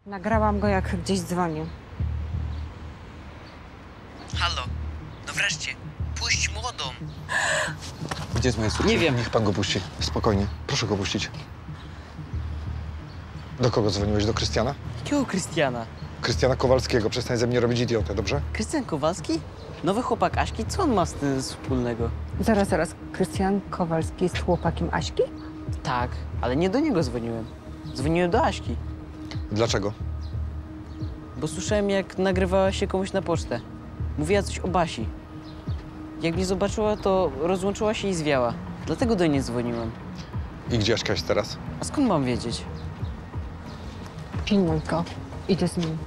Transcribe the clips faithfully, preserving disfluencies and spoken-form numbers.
Nagrałam go, jak gdzieś dzwonił. Halo, no wreszcie, puść młodą. Gdzie jest moje córka? Nie wiem. Niech pan go puści. Spokojnie. Proszę go puścić. Do kogo dzwoniłeś? Do Krystiana? Jakiego Krystiana? Krystiana Kowalskiego. Przestań ze mnie robić idiotę, dobrze? Krystian Kowalski? Nowy chłopak Aśki? Co on ma z tym wspólnego? Zaraz, zaraz. Krystian Kowalski jest chłopakiem Aśki? Tak, ale nie do niego dzwoniłem. Dzwoniłem do Aśki, Dlaczego? bo słyszałem, jak nagrywała się komuś na pocztę. Mówiła coś o Basi. Jak mnie zobaczyła, to rozłączyła się i zwiała. Dlatego do niej dzwoniłem. I gdzie Aśka jest teraz? A skąd mam wiedzieć? Pilnuj go. Idę z nim.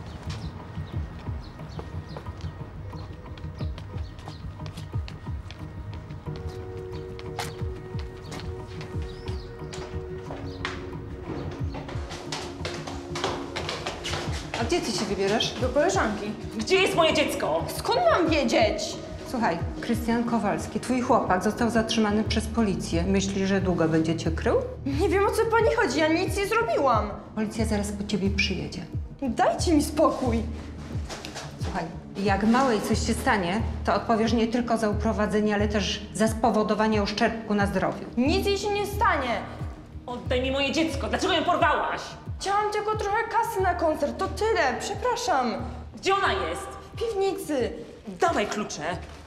A gdzie ty się wybierasz? Do koleżanki. Gdzie jest moje dziecko? Skąd mam wiedzieć? Słuchaj, Krystian Kowalski, twój chłopak, został zatrzymany przez policję. Myślisz, że długo będzie cię krył? Nie wiem, o co pani chodzi, ja nic nie zrobiłam. Policja zaraz po ciebie przyjedzie. Dajcie mi spokój. Słuchaj, jak małej coś się stanie, to odpowiesz nie tylko za uprowadzenie, ale też za spowodowanie uszczerbku na zdrowiu. Nic jej się nie stanie. Oddaj mi moje dziecko. Dlaczego ją porwałaś? Chciałam tylko trochę kasy na koncert, to tyle, przepraszam. Gdzie ona jest? W piwnicy. Dawaj klucze.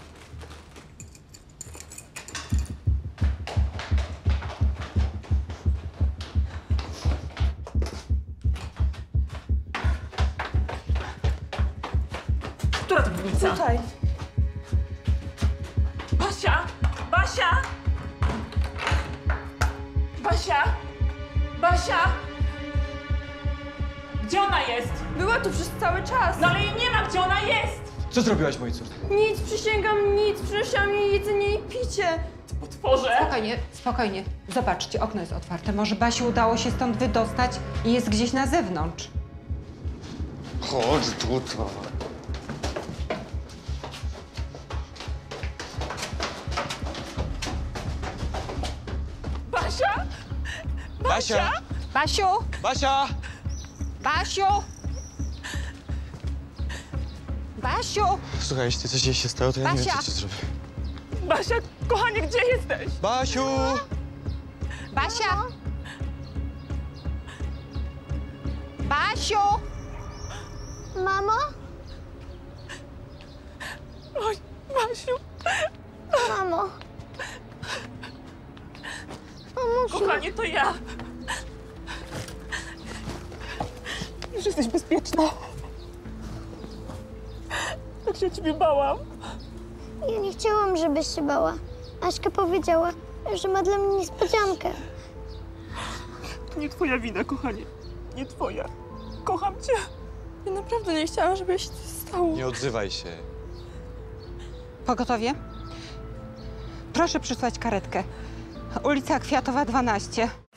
Która to piwnica? Tutaj. Basia! Basia! Basia! Basia! Gdzie ona jest? Była tu przez cały czas. No ale jej nie ma, gdzie ona jest! Co zrobiłaś mojej córce? Nic, przysięgam, nic. Przynosiłam jej jedzenie i picie. Potworze! Spokojnie, spokojnie. Zobaczcie, okno jest otwarte. Może Basi udało się stąd wydostać i jest gdzieś na zewnątrz. Chodź tutaj. Basia! Basia! Basiu! Basia! Basiu! Basiu! Słuchaj, jeśli coś jej się stało, to ja nie wiem, Basia! co ci zrobię. Basia, kochanie, gdzie jesteś? Basiu! Basia! Basiu! Mamo? Oj, Basiu, Mamo. Mamusiu. kochanie, to ja. Już jesteś bezpieczna. Tak się o ciebie bałam. Ja nie chciałam, żebyś się bała. Aśka powiedziała, że ma dla mnie niespodziankę. To nie twoja wina, kochanie. Nie twoja. Kocham cię. Ja naprawdę nie chciałam, żeby się coś stało. Nie odzywaj się. Pogotowie? Proszę przysłać karetkę. Ulica Kwiatowa dwanaście.